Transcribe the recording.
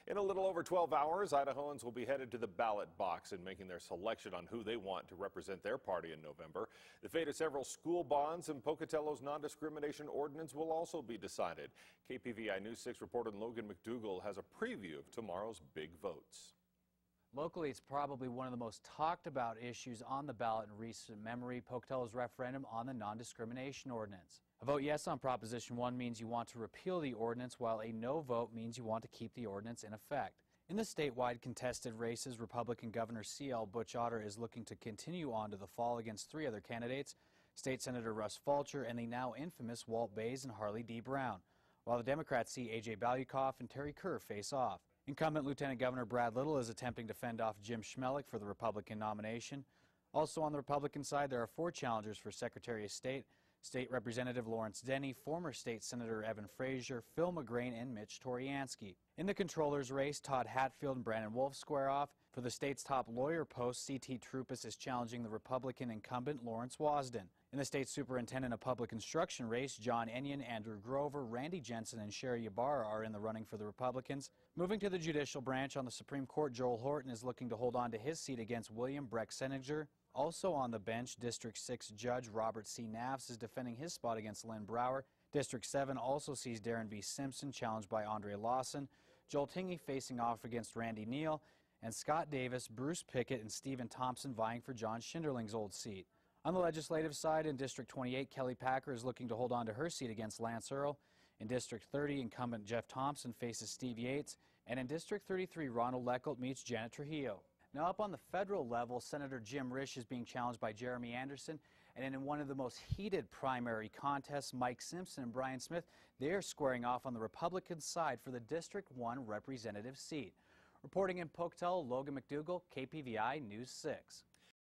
In a little over 12 hours, Idahoans will be headed to the ballot box and making their selection on who they want to represent their party in November. The fate of several school bonds and Pocatello's non-discrimination ordinance will also be decided. KPVI News 6 reporter Logan McDougall has a preview of tomorrow's big votes. Locally, it's probably one of the most talked about issues on the ballot in recent memory, Pocatello's referendum on the non-discrimination ordinance. A vote yes on Proposition 1 means you want to repeal the ordinance, while a no vote means you want to keep the ordinance in effect. In the statewide contested races, Republican Governor C.L. Butch Otter is looking to continue on to the fall against three other candidates, State Senator Russ Fulcher and the now infamous Walt Bays and Harley D. Brown, while the Democrats see A.J. Balyukov and Terry Kerr face off. Incumbent Lieutenant Governor Brad Little is attempting to fend off Jim Schmelik for the Republican nomination. Also on the Republican side, there are four challengers for Secretary of State: State Representative Lawrence Denny, former State Senator Evan Frazier, Phil McGrain, and Mitch Toryansky. In the controller's race, Todd Hatfield and Brandon Wolf square off. For the state's top lawyer post, C.T. Troupis is challenging the Republican incumbent Lawrence Wasden. In the state superintendent of public instruction race, John Enyon, Andrew Grover, Randy Jensen, and Sherry Ybarra are in the running for the Republicans. Moving to the judicial branch on the Supreme Court, Joel Horton is looking to hold on to his seat against William Breck-Seninger. Also on the bench, District 6 Judge Robert C. Nafs is defending his spot against Lynn Brower. District 7 also sees Darren V. Simpson challenged by Andre Lawson, Joel Tingey facing off against Randy Neal, and Scott Davis, Bruce Pickett, and Stephen Thompson vying for John Schinderling's old seat. On the legislative side, in District 28, Kelly Packer is looking to hold on to her seat against Lance Earl. In District 30, incumbent Jeff Thompson faces Steve Yates. And in District 33, Ronald Leckelt meets Janet Trujillo. Now up on the federal level, Senator Jim Risch is being challenged by Jeremy Anderson. And in one of the most heated primary contests, Mike Simpson and Brian Smith, they're squaring off on the Republican side for the District 1 representative seat. Reporting in Pocatello, Logan McDougall, KPVI News 6.